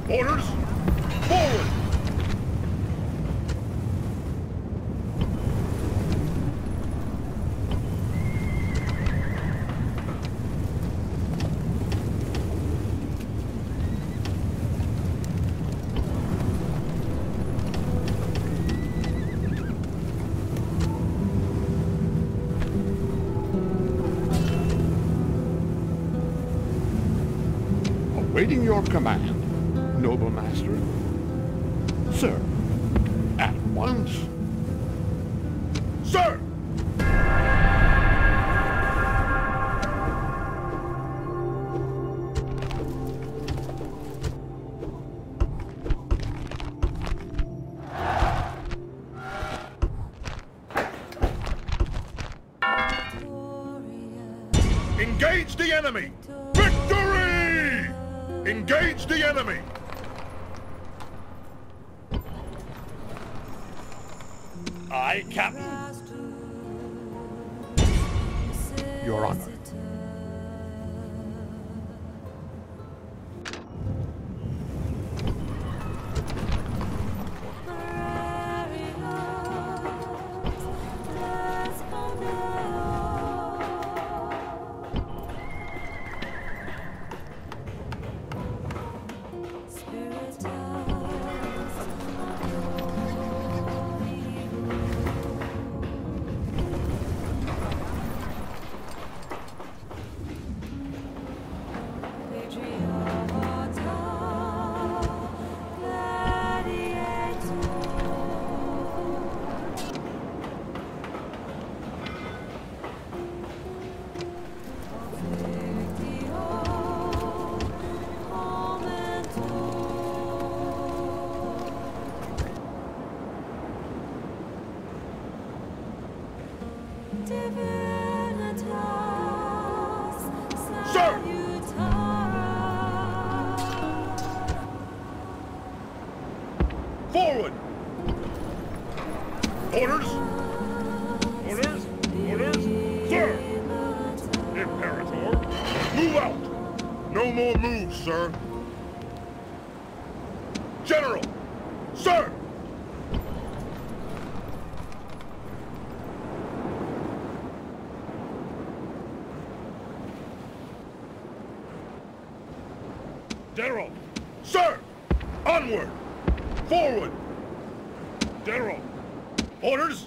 Orders! Forward! Awaiting your command, noble master. Sir, at once. Sir! Engage the enemy! Victory! Engage the enemy! Aye, Captain. Your Honor. Sir! Forward! Orders! Orders! Orders! Sir! Imperator! Move out! No more moves, sir! General! Sir! General! Sir! Onward! Forward! General! Orders!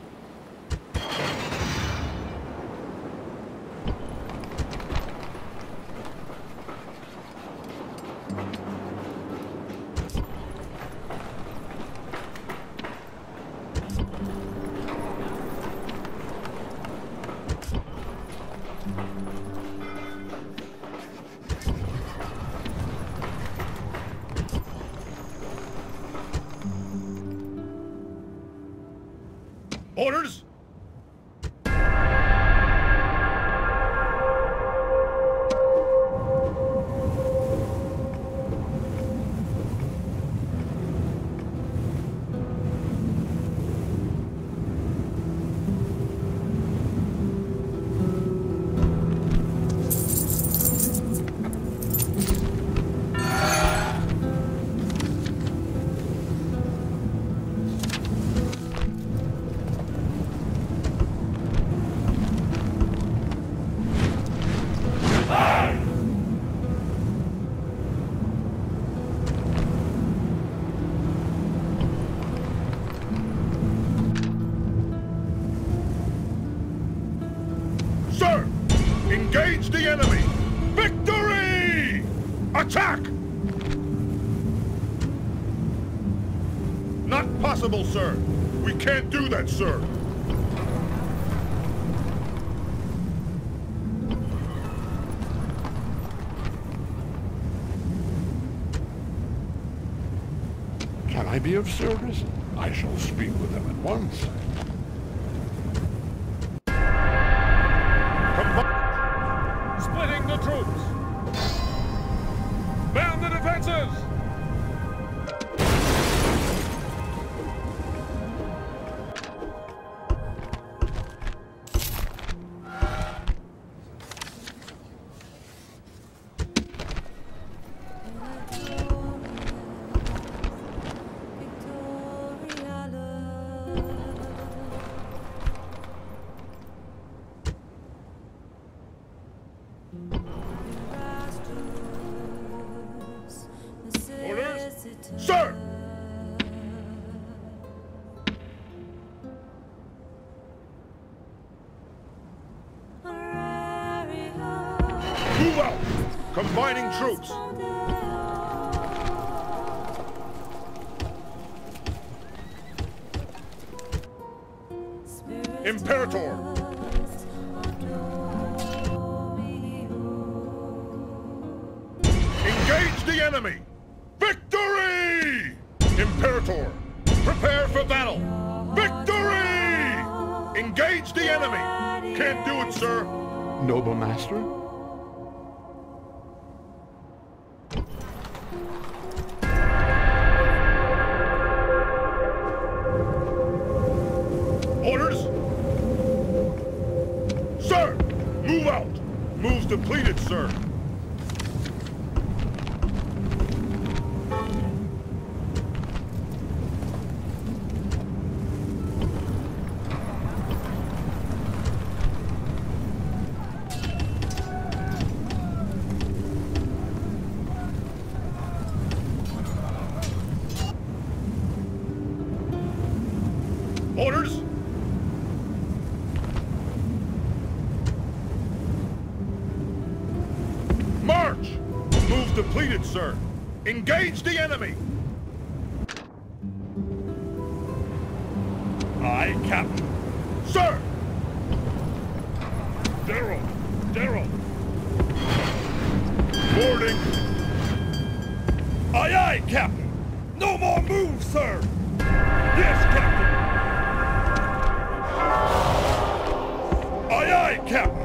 Orders! Sir! Engage the enemy! Victory! Attack! Not possible, sir. We can't do that, sir. Can I be of service? I shall speak with them at once. Splitting the troops! Man the defenses! Sir! Move out! Combining troops! Imperator! Engage the enemy! Victory! Imperator! Prepare for battle! Victory! Engage the enemy! Can't do it, sir! Noble master? Orders? Sir! Move out! Move's depleted, sir! Orders? March! Move's depleted, sir. Engage the enemy! Aye, Captain. Sir! Daryl! Daryl! Boarding! Aye, aye, Captain! No more moves, sir! Yes, Captain! Aye, aye, Captain!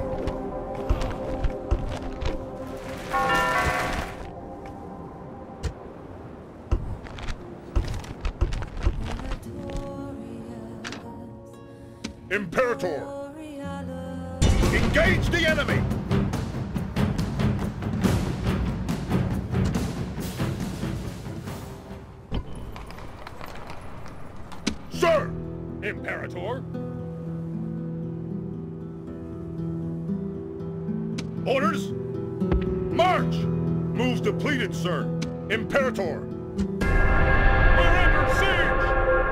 Imperator! Engage the enemy! Sir! Imperator! Orders? March! Move's depleted, sir. Imperator! We're under siege!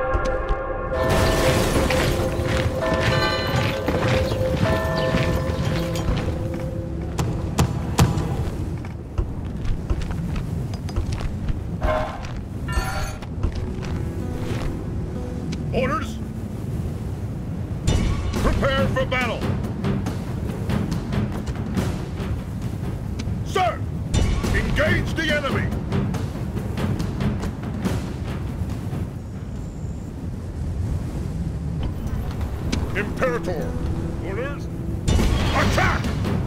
Orders? Prepare for battle! Sir! Engage the enemy! Imperator! Orders? Attack!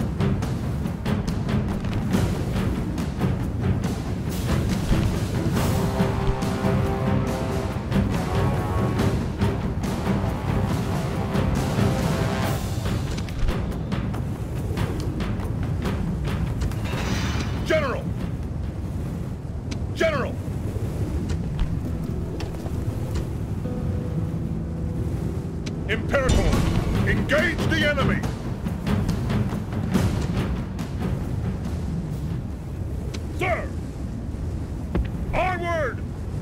General! General! Imperator! Engage the enemy! Sir! Onward!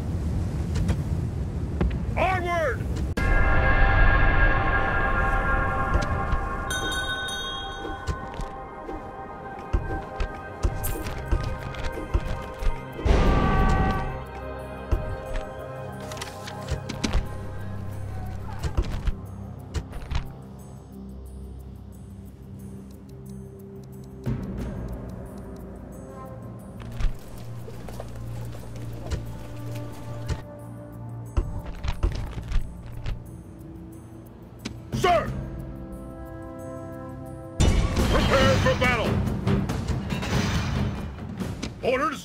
Onward! Sir! Prepare for battle! Orders?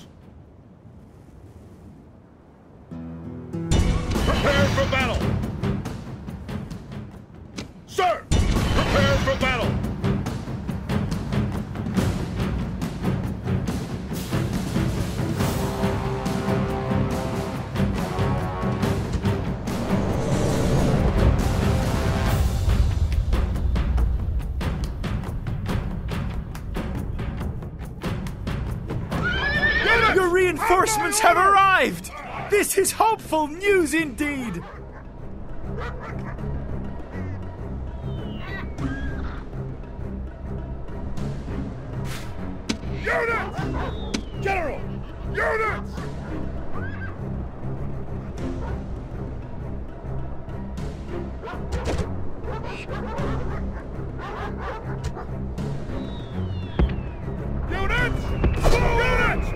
Prepare for battle! Sir! Prepare for battle! Your reinforcements have arrived! This is hopeful news indeed! Units! General! Units! Units! Units!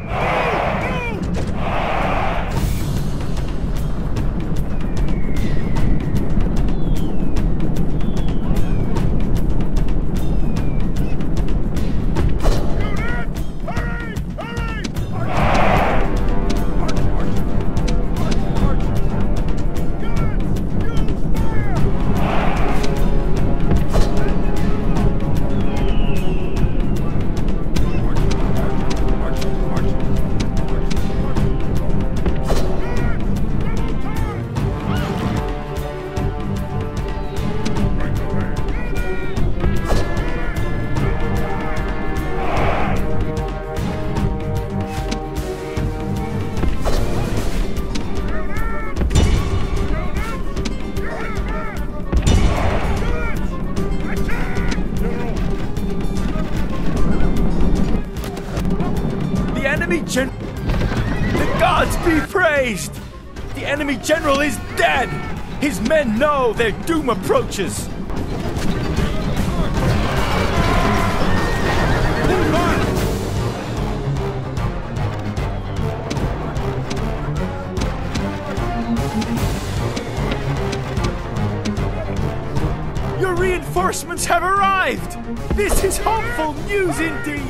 The gods be praised! The enemy general is dead! His men know their doom approaches! Your reinforcements have arrived! This is hopeful news indeed!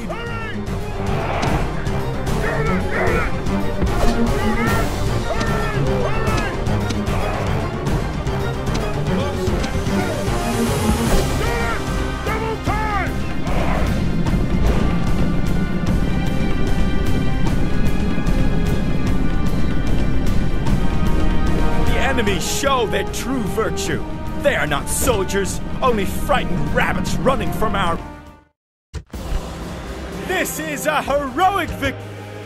Show their true virtue. They are not soldiers, only frightened rabbits running from our... This is a heroic victory!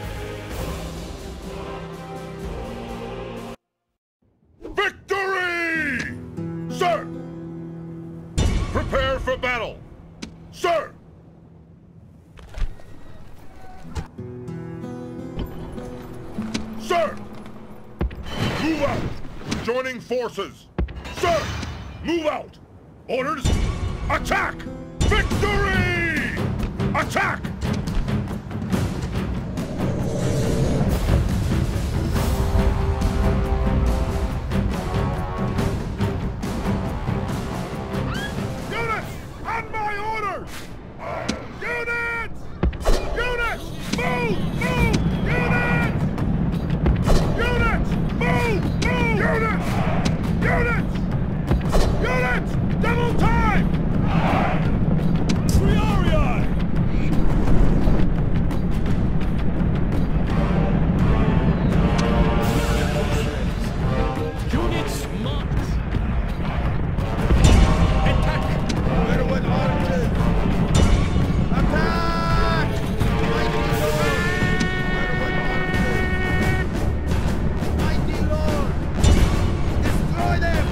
Victory! Sir! Prepare for battle! Sir! Sir! Move out! Joining forces! Sir! Move out! Orders! Attack! Victory! Attack! Units! On my orders! Units! Units! Move! Move! Units! Units! Move! Move! Units! Units! Units! Double time! Triarii! Units marked! Attack! Everyone marches! Attack! Everyone marches! Mighty Lord! Destroy them!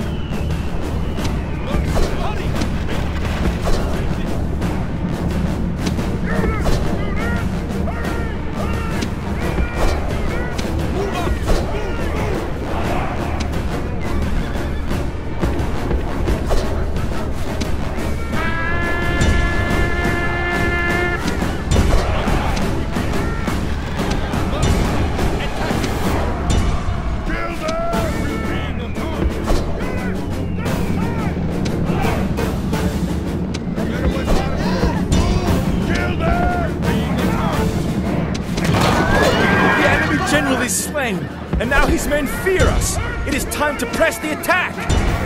Is slain, and now his men fear us. It is time to press the attack.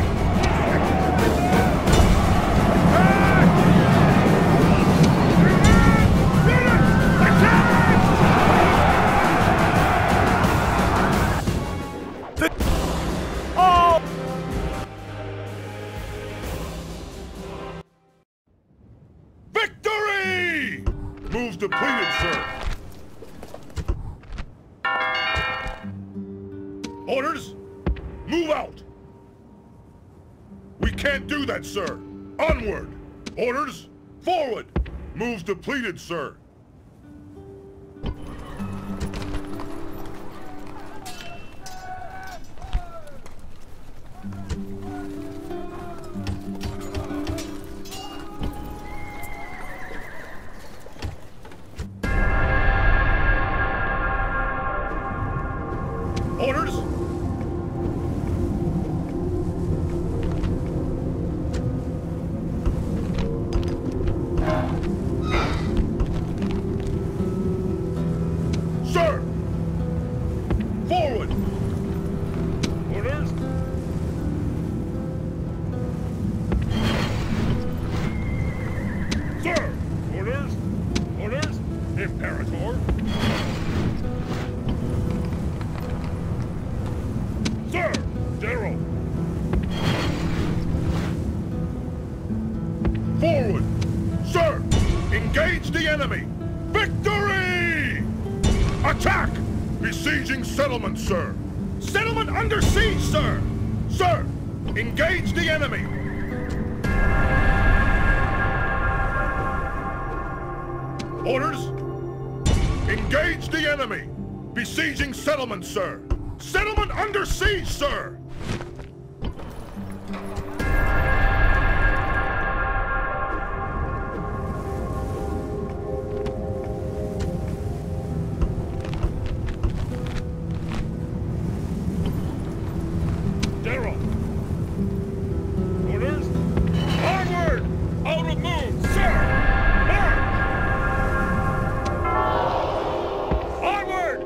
Victory! Moves depleted, sir. Orders? Move out! We can't do that, sir! Onward! Orders? Forward! Moves depleted, sir! Orders? Sir! Forward! Orders? Sir! Orders? Orders? Imperator? Sir! Daryl! Forward! Sir! Engage the enemy! Victory! Attack! Besieging settlement, sir! Settlement under siege, sir! Sir! Engage the enemy! Orders? Engage the enemy! Besieging settlement, sir! Settlement under siege, sir! Daryl! Orders? Onward! Out of move, sir! March! Onward!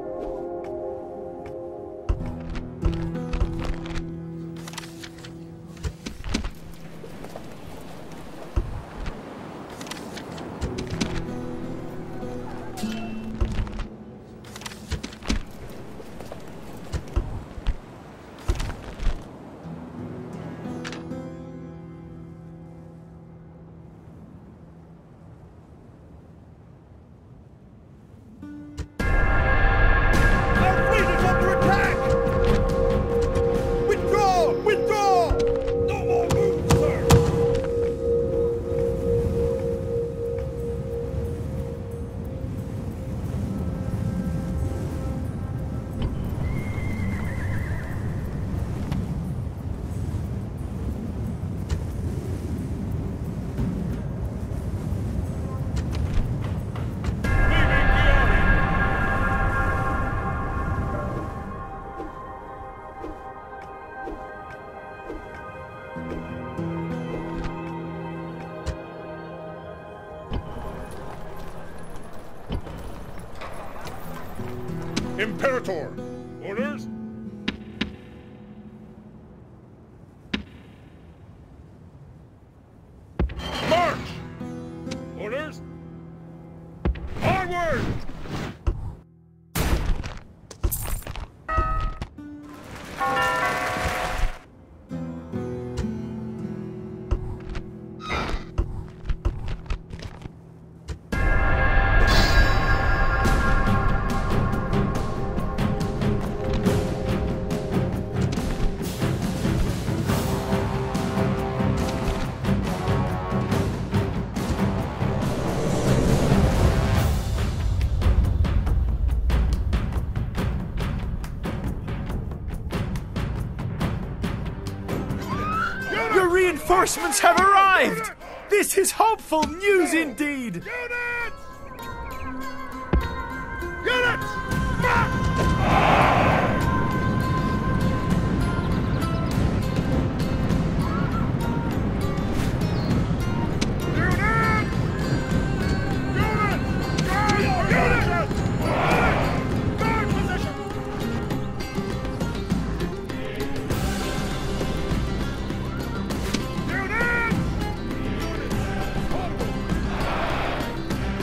Our fleet is under attack! Withdraw! Withdraw! No more moves, sir! Leaving the army! Imperator! Orders? March! Orders? Onward! Your reinforcements have arrived! This is hopeful news indeed! Units! Units! March! Units! Units! Units! Guard position! Units!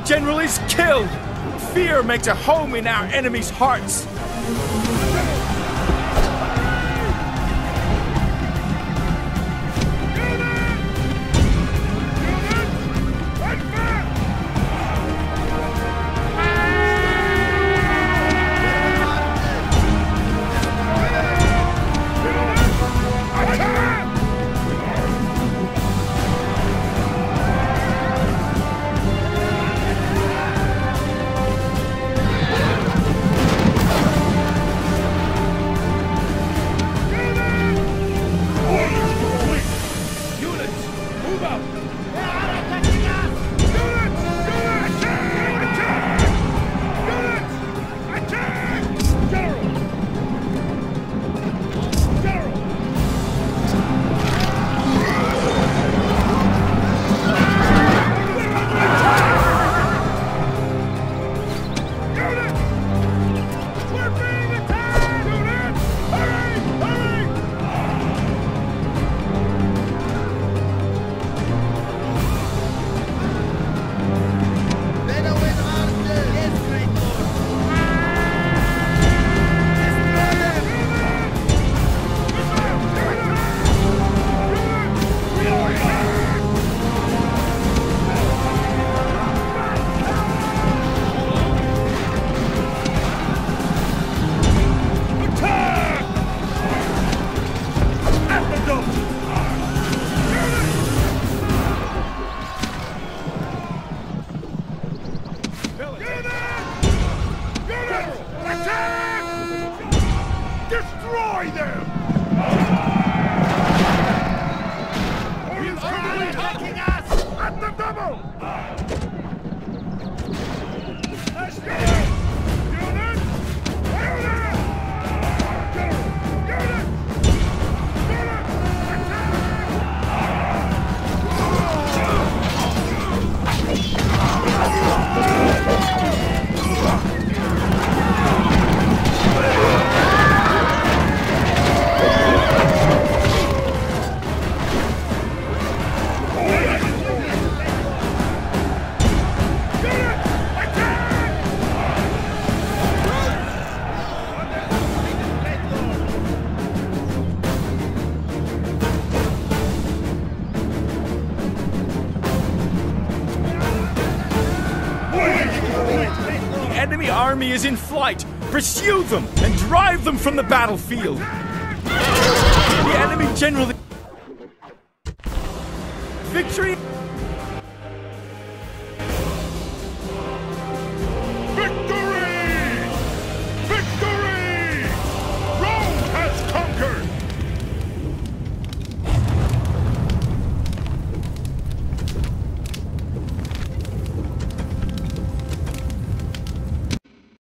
general is killed! Fear makes a home in our enemies' hearts! Destroy them! Attacking us! At the double! Let's go! Unit! Unit! General! Unit! Unit! The enemy army is in flight! Pursue them and drive them from the battlefield! The enemy general... Victory!